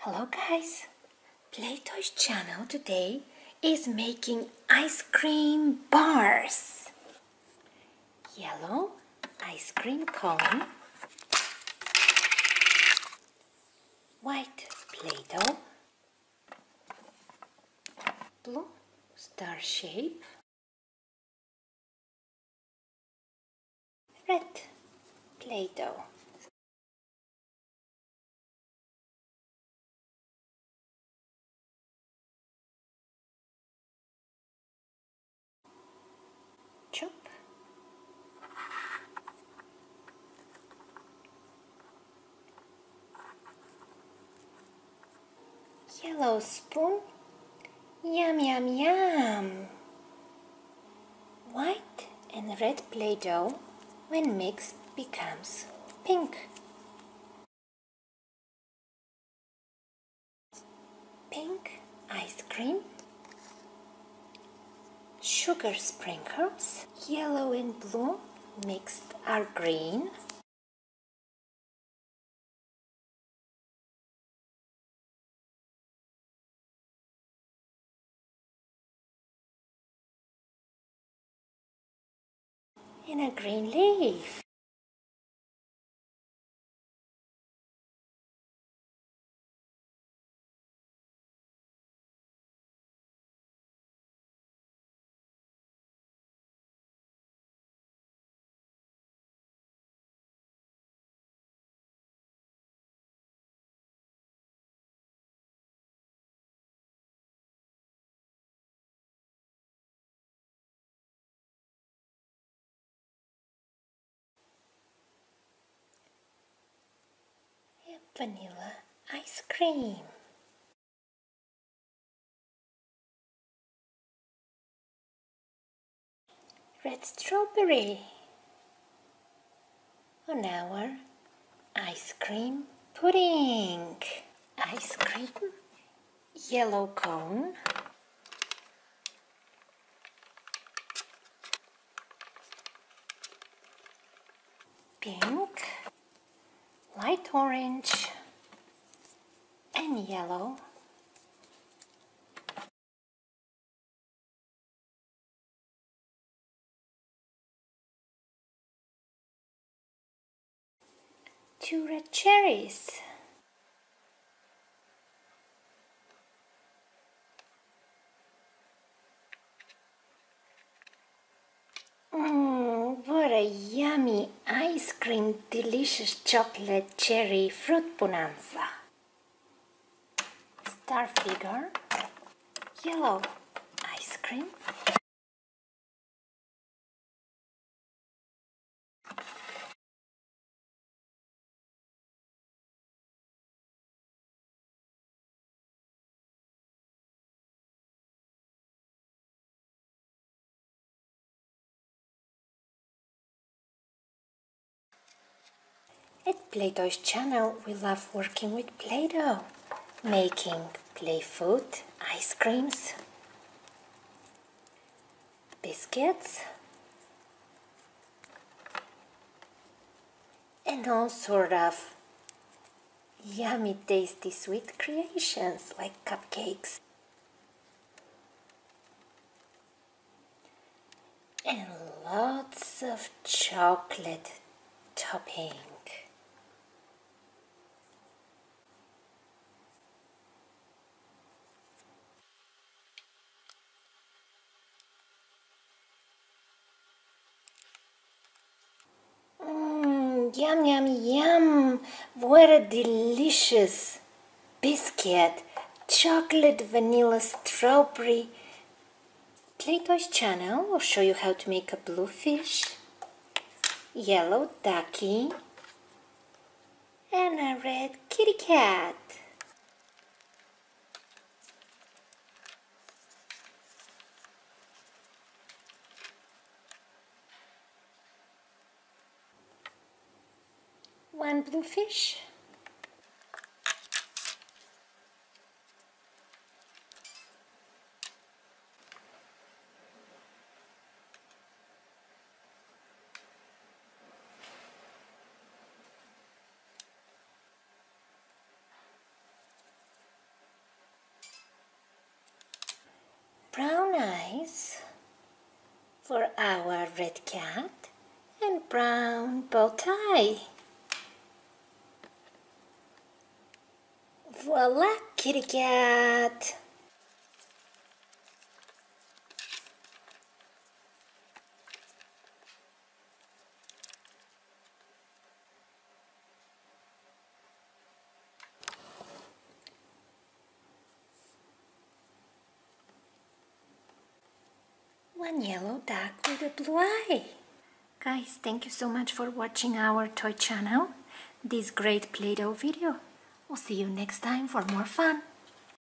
Hello guys! Playtoys channel today is making ice cream bars. Yellow ice cream cone, white Play-Doh, blue star shape, red Play-Doh. Chop. Yellow spoon. Yum yum yum. White and red Play-Doh when mixed becomes pink. Pink ice cream. Sugar sprinkles. Yellow and blue mixed are green. And a green leaf. Vanilla ice cream. Red strawberry. On our ice cream pudding. Ice cream. Yellow cone. Pink. Light orange. And yellow. Two red cherries. What a yummy ice cream, delicious chocolate cherry fruit bonanza. Star figure, yellow ice cream, At Playtoys channel, we love working with Play-Doh, making play food, ice creams, biscuits, and all sort of yummy, tasty, sweet creations like cupcakes. And lots of chocolate topping. Yum, yum, yum! What a delicious biscuit! Chocolate, vanilla, strawberry. Playtoys channel will show you how to make a blue fish, yellow ducky, and a red kitty cat. One blue fish. brown eyes for our red cat and brown bow tie. Voila, kitty cat! One yellow duck with a blue eye. Guys, thank you so much for watching our toy channel, this great Play-Doh video. We'll see you next time for more fun.